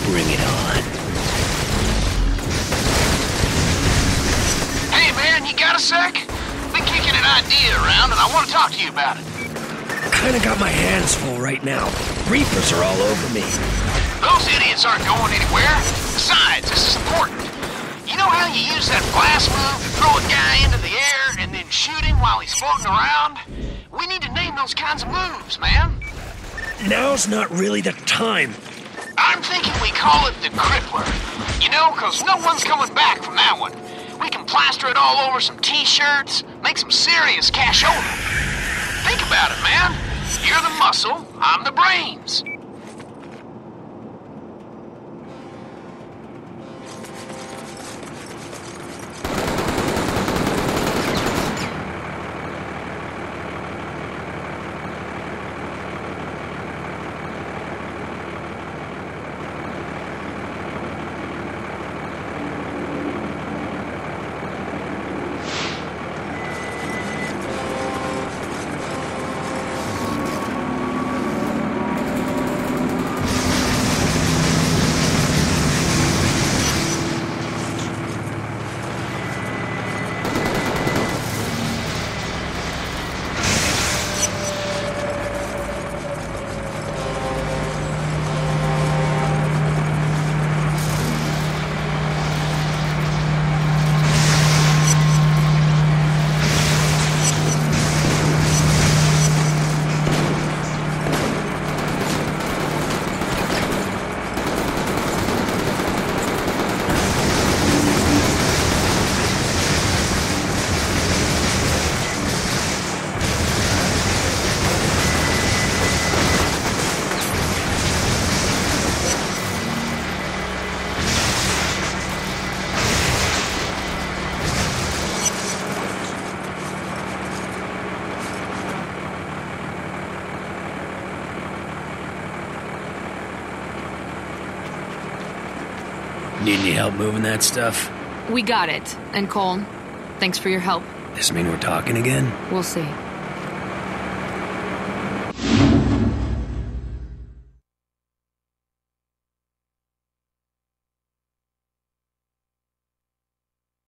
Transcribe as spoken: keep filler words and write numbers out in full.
Bring it on. Hey man, you got a sec? Been kicking an idea around and I want to talk to you about it. Kinda got my hands full right now. Reapers are all over me. Those idiots aren't going anywhere. Besides, this is important. You know how you use that blast move to throw a guy into the air and then shoot him while he's floating around? We need to name those kinds of moves, man. Now's not really the time. I'm thinking we call it the Crippler. You know, because no one's coming back from that one. We can plaster it all over some t-shirts, make some serious cashola. Think about it, man. You're the muscle, I'm the brains. Need any help moving that stuff? We got it. And Cole, thanks for your help. This mean we're talking again? We'll see.